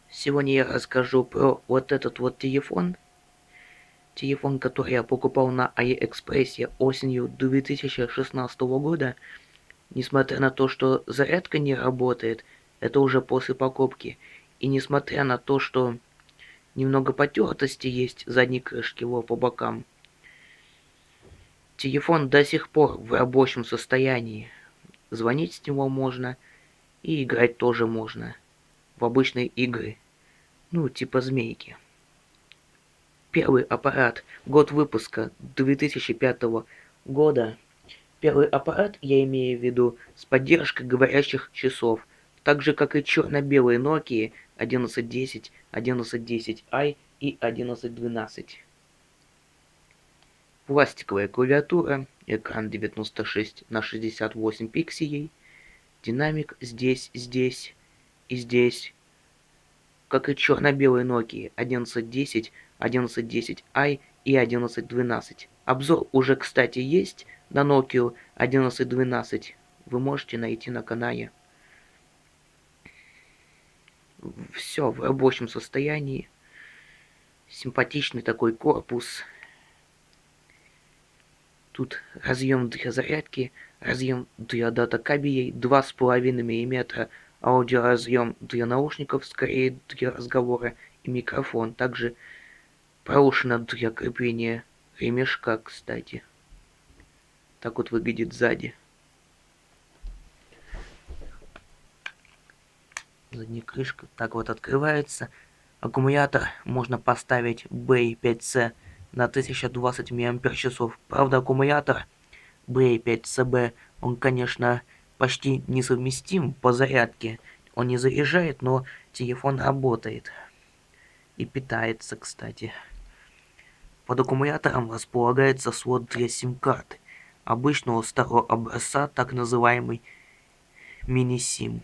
Сегодня я расскажу про вот этот вот телефон. Телефон, который я покупал на AliExpress осенью 2016 года. Несмотря на то, что зарядка не работает, это уже после покупки. И несмотря на то, что немного потертости есть задней крышки его по бокам, телефон до сих пор в рабочем состоянии. Звонить с него можно и играть тоже можно. В обычные игры. Ну, типа змейки. Первый аппарат, год выпуска 2005 года. Первый аппарат, я имею в виду, с поддержкой говорящих часов, так же как и черно-белые Nokia 1110, 1110i и 1112. Пластиковая клавиатура, экран 96 на 68 пикселей, динамик здесь и здесь, как и черно-белый Nokia 1110, 1110i и 1112. Обзор уже, кстати, есть на Nokia 1112. Вы можете найти на канале. Все в рабочем состоянии. Симпатичный такой корпус. Тут разъем для зарядки, разъем для дата-кабелей, 2,5 мм, аудиоразъем для наушников, скорее для разговора, и микрофон. Также проушина для крепления ремешка, кстати. Так вот выглядит сзади. Задняя крышка так вот открывается. Аккумулятор можно поставить BA5C на 1020 мАч. Правда, аккумулятор BA5CB, он, конечно, почти несовместим по зарядке. Он не заряжает, но телефон работает. И питается, кстати. Под аккумулятором располагается слот для сим-карты. Обычного старого образца, так называемый мини-сим.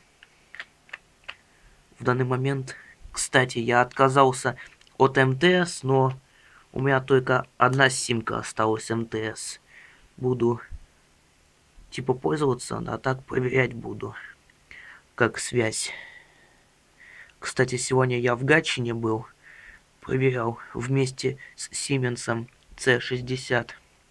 В данный момент, кстати, я отказался от МТС, но у меня только одна симка осталась МТС. Буду типа пользоваться, а так проверять буду, как связь. Кстати, сегодня я в Гатчине был, проверял вместе с Siemens C60.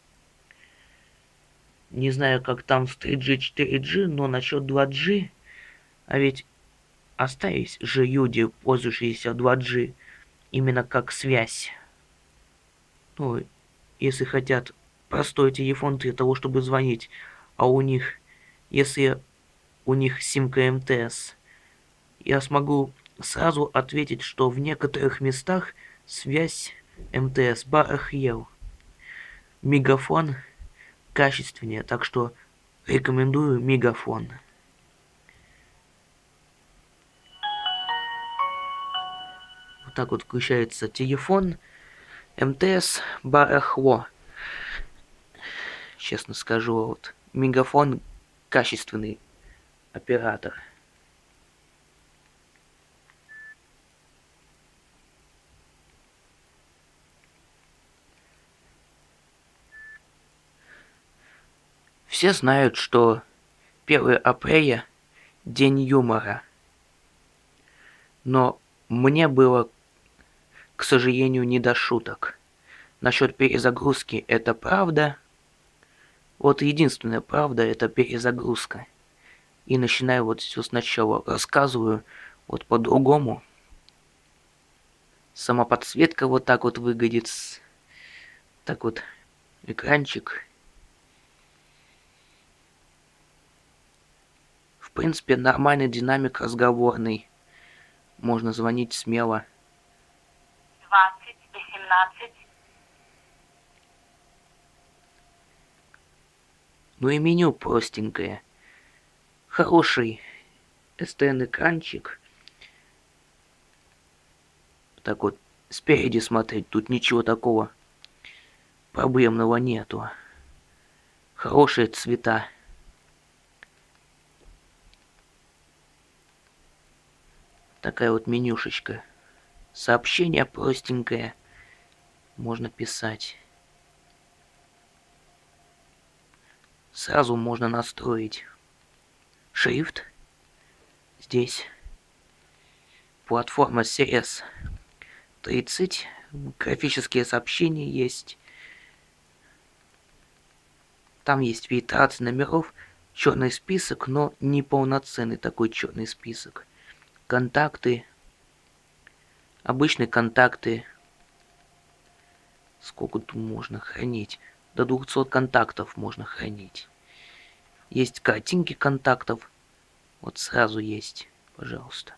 Не знаю, как там с 3G, 4G, но насчет 2G, а ведь остались же люди, пользующиеся 2G, именно как связь. Ну, если хотят простой телефон для того, чтобы звонить, а у них, если у них симка МТС, я смогу сразу ответить, что в некоторых местах связь МТС барахлел. Мегафон качественнее, так что рекомендую Мегафон. Вот так вот включается телефон. МТС барахло. Честно скажу, вот Мегафон качественный оператор. Все знают, что 1 апреля день юмора. Но мне было, к сожалению, не до шуток. Насчет перезагрузки это правда. Вот единственная правда это перезагрузка. И начинаю вот все сначала. Рассказываю вот по-другому. Сама подсветка вот так вот выглядит. Так вот экранчик. В принципе, нормальный динамик разговорный. Можно звонить смело. 2018. Ну и меню простенькое. Хороший STN-экранчик. Так вот, спереди смотреть, тут ничего такого проблемного нету. Хорошие цвета. Такая вот менюшечка. Сообщение простенькое. Можно писать. Сразу можно настроить шрифт. Здесь. Платформа CS30. Графические сообщения есть. Там есть фильтрация номеров. Черный список, но не полноценный такой черный список. Контакты. Обычные контакты. Сколько тут можно хранить? До 200 контактов можно хранить. Есть картинки контактов. Вот сразу есть, пожалуйста.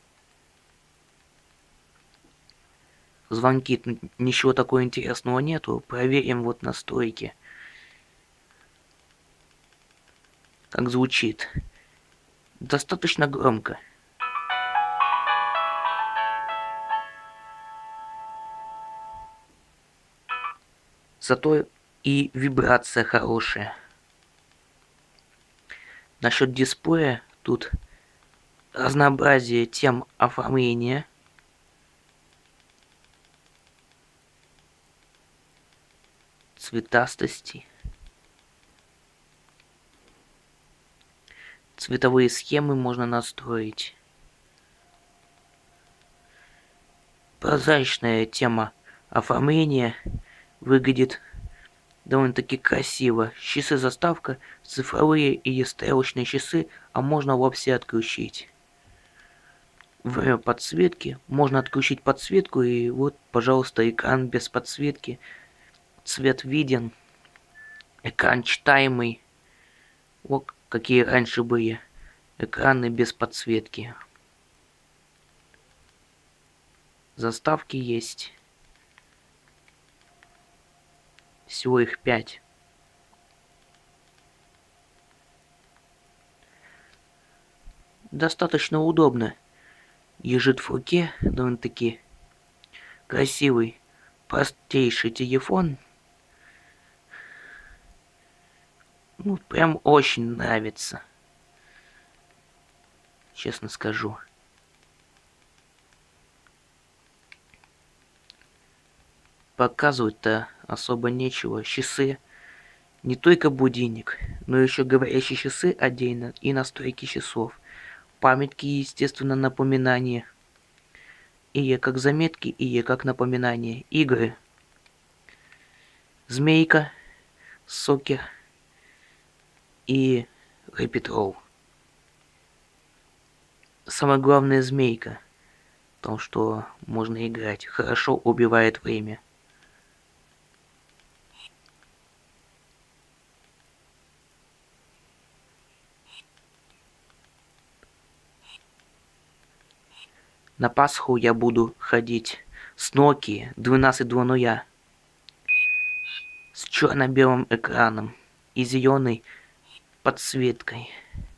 Звонки, тут ничего такого интересного нету. Проверим вот настройки. Как звучит. Достаточно громко. Зато и вибрация хорошая. Насчет дисплея тут разнообразие тем оформления. Цветастости. Цветовые схемы можно настроить. Прозрачная тема оформления выглядит довольно-таки красиво. Часы заставка, цифровые и стрелочные часы, а можно вовсе отключить. Время подсветки. Можно отключить подсветку, и вот, пожалуйста, экран без подсветки. Цвет виден. Экран читаемый. Вот какие раньше были экраны без подсветки. Заставки есть. Всего их 5. Достаточно удобно. Лежит в руке, довольно-таки красивый, простейший телефон. Ну, прям очень нравится. Честно скажу. Показывать-то особо нечего. Часы. Не только будильник, но еще говорящие часы отдельно и настройки часов. Памятки, естественно, напоминания. И как заметки, и как напоминания. Игры. Змейка, Сокер и Rapid Roll. Самое главное змейка. В том, что можно играть. Хорошо убивает время. На Пасху я буду ходить с Nokia 1200 с черно-белым экраном и зеленой подсветкой.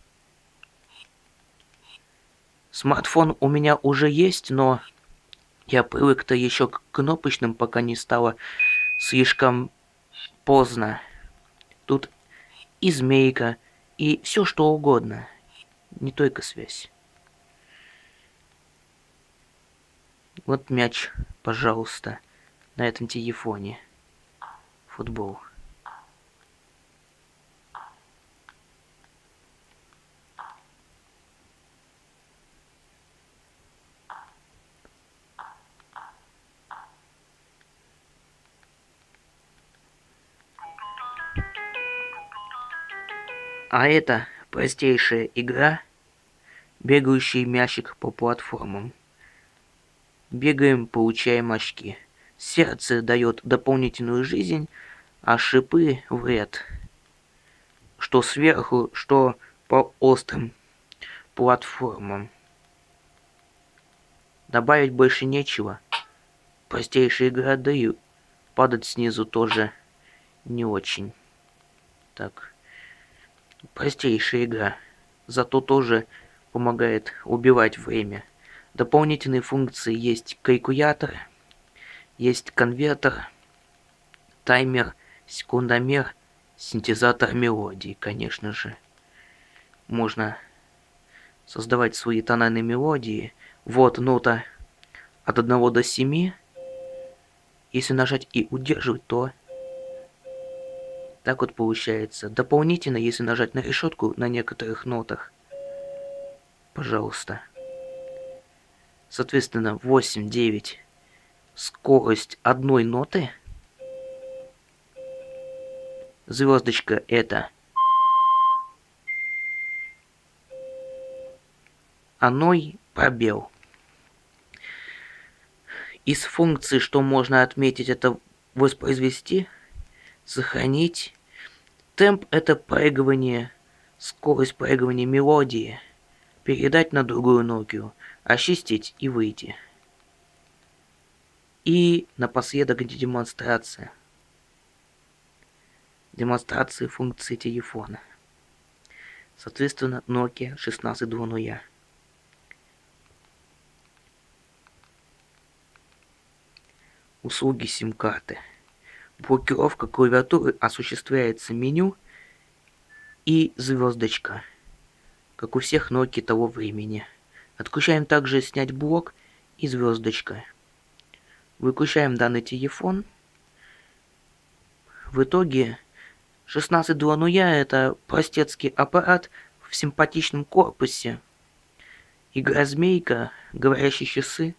Смартфон у меня уже есть, но я привык-то еще к кнопочным, пока не стало слишком поздно. Тут и змейка, и все что угодно, не только связь. Вот мяч, пожалуйста, на этом телефоне. Футбол. А это простейшая игра, бегающий мячик по платформам. Бегаем, получаем очки. Сердце дает дополнительную жизнь, а шипы вред. Что сверху, что по острым платформам. Добавить больше нечего. Простейшая игра, да и падать снизу тоже не очень. Так. Простейшая игра. Зато тоже помогает убивать время. Дополнительные функции есть калькулятор, есть конвертер, таймер, секундомер, синтезатор мелодий, конечно же. Можно создавать свои тональные мелодии. Вот нота от 1 до 7. Если нажать и удерживать, то так вот получается. Дополнительно, если нажать на решетку на некоторых нотах, пожалуйста, Соответственно, 8, 9. Скорость одной ноты. Звездочка это оной пробел. Из функций, что можно отметить, это воспроизвести, сохранить. Темп это проигрывание, скорость проигрывания мелодии. Передать на другую ноту, очистить и выйти. И напоследок демонстрация. Демонстрация функции телефона. Соответственно, Nokia 1600. Услуги сим-карты. Блокировка клавиатуры осуществляется меню и звездочка, как у всех Nokia того времени. Отключаем также снять блок и звездочка. Выключаем данный телефон. В итоге 1600 это простецкий аппарат в симпатичном корпусе. Игра змейка, говорящие часы.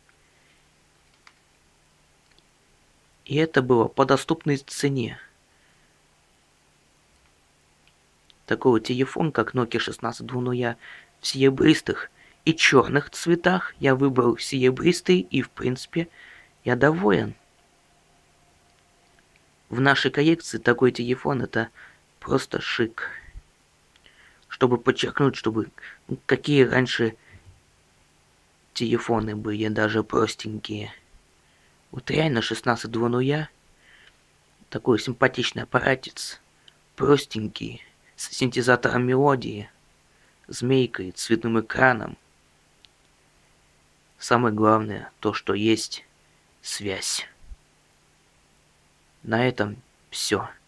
И это было по доступной цене. Такой вот телефон, как Nokia 1600 в серебристых и черных цветах. Я выбрал серебристый и, в принципе, я доволен. В нашей коллекции такой телефон это просто шик. Чтобы подчеркнуть, чтобы какие раньше телефоны были, даже простенькие. Вот реально 1600 такой симпатичный аппаратец, простенький, с синтезатором мелодии, змейкой, цветным экраном. Самое главное, то, что есть связь. На этом все.